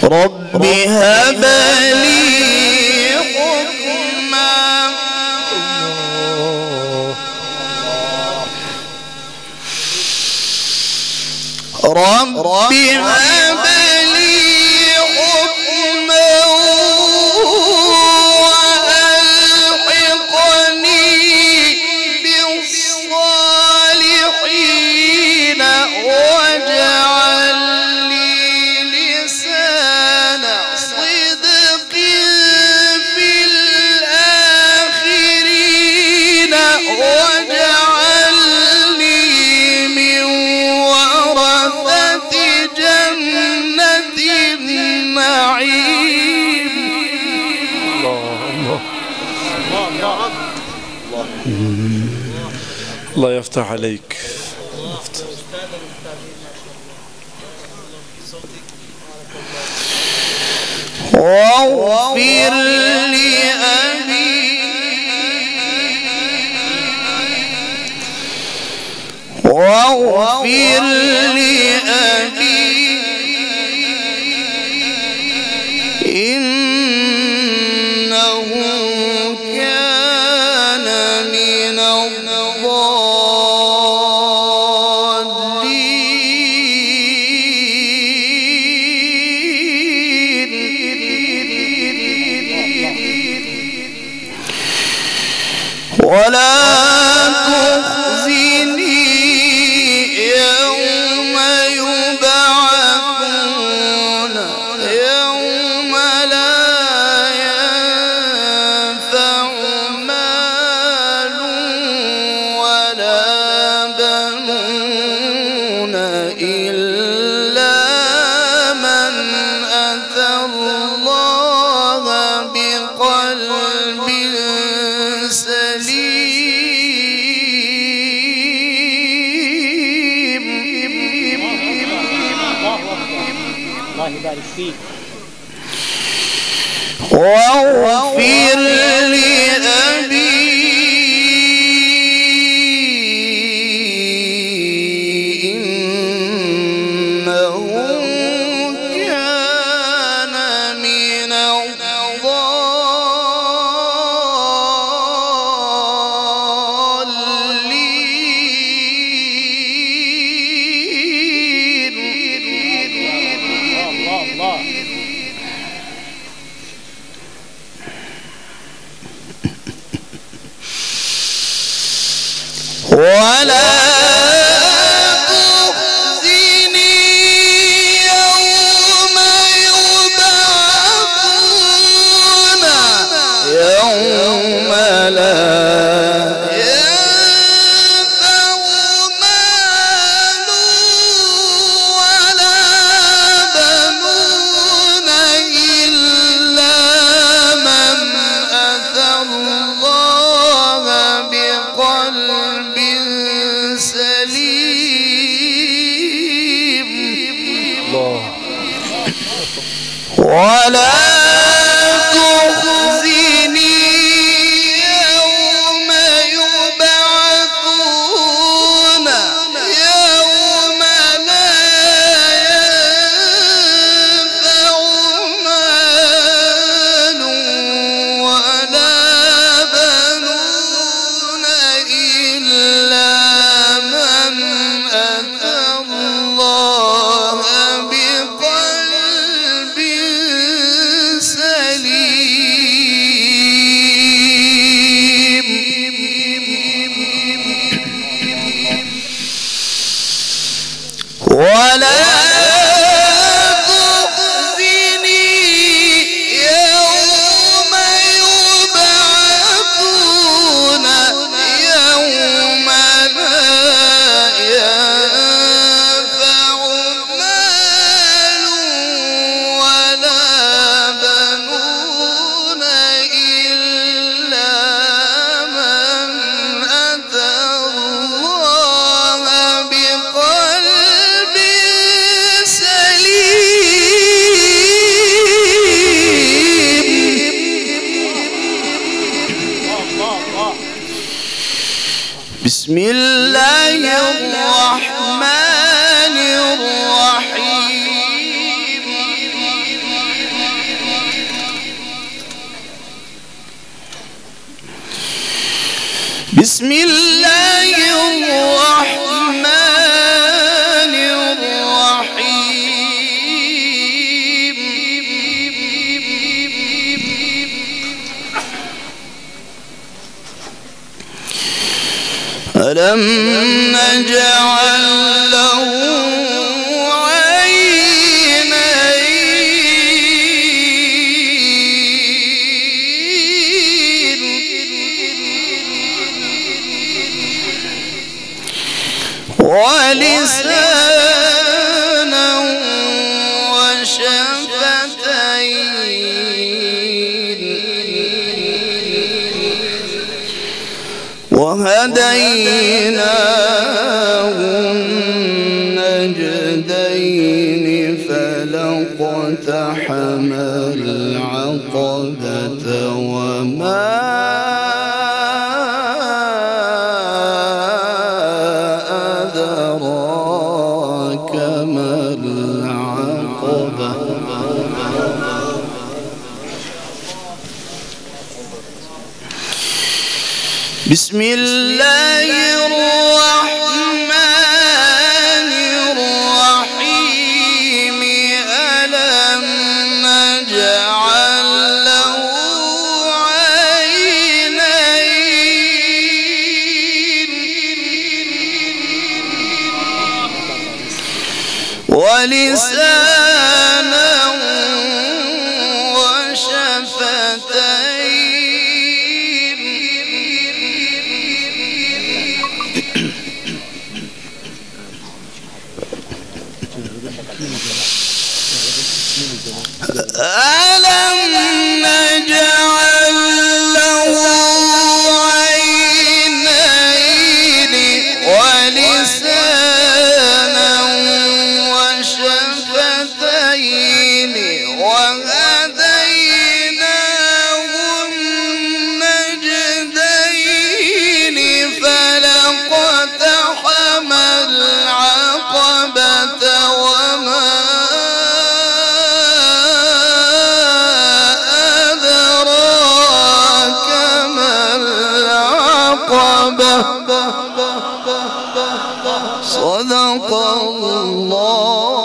رب هب لي حكما رب هب لي حكما وألحقني بالصالحين واجعل لي لسان صدق في الآخرين واجعلني من ورثة جنة النعيم. الله يفتح عليك. واغفر لأبي واغفر لأبي إنه كان من الضالين ولا تخزني يوم يبعثون يوم لا ينفع مال ولا بنون إلا من أتى الله بقلب سليم. الله يبارك فيك. واغفر لأبي إنه كان من ولا تخزني يوم يبعثون يوم لا ينفع مال ولا بنون إلا من أتى الله بقلب سليم. ولا تخزني يوم يبعثون يوم لا ينفع مال ولا بنون إلا من أتى الله بقلب سليم. ولا تخزني يوم يبعثون يوم لا ينفع مال ولا بنون إلا من أتى الله بقلب بسم الله الرحمن الرحيم بسم الله الرحمن الرحيم ألم نجعل له ولسانا وشفتين وهديناه النجدين فلاقتحم العقبة وما بسم الله الرحمن الرحيم ألم نجعل له عينين ولسانا وشفتين ألم نجعل له عينين ولسانا وشفتين وهديناه النجدين فلاقتحم العقبة وما صدق الله